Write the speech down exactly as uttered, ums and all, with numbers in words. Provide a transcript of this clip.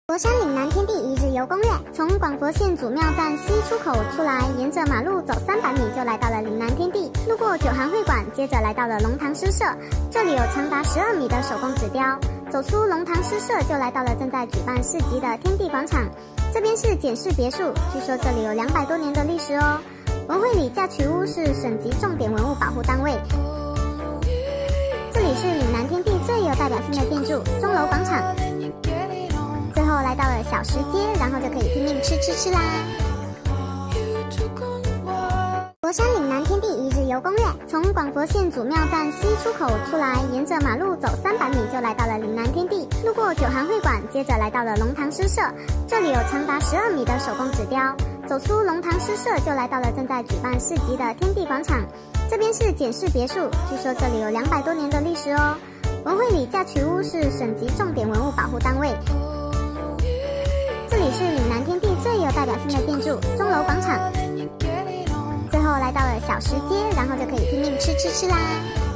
佛山岭南天地一日游攻略，从广佛县祖庙站西出口出来，沿着马路走三百米就来到了岭南天地，路过九行会馆，接着来到了龙塘诗社，这里有长达十二米的手工纸雕。走出龙塘诗社就来到了正在举办市集的天地广场，这边是简氏别墅，据说这里有两百多年的历史哦。文汇里嫁娶屋是省级重点文物保护单位。这里是岭南天地最有代表性的建筑钟楼广场。最后来到了小食街，然后就可以拼命吃吃吃啦！佛山岭南天地一日游攻略，从广佛县祖庙站西出口出来，沿着马路走三百米就来到了岭南天地，路过九行会馆，接着来到了龙塘诗社，这里有长达十二米的手工纸雕。走出龙塘诗社就来到了正在举办市集的天地广场，这边是简氏别墅，据说这里有两百多年的历史哦。文汇里嫁娶屋是省级重点文物保护单位。这里是岭南天地最有代表性的建筑钟楼广场。最后来到了小食街，然后就可以拼命吃吃吃啦！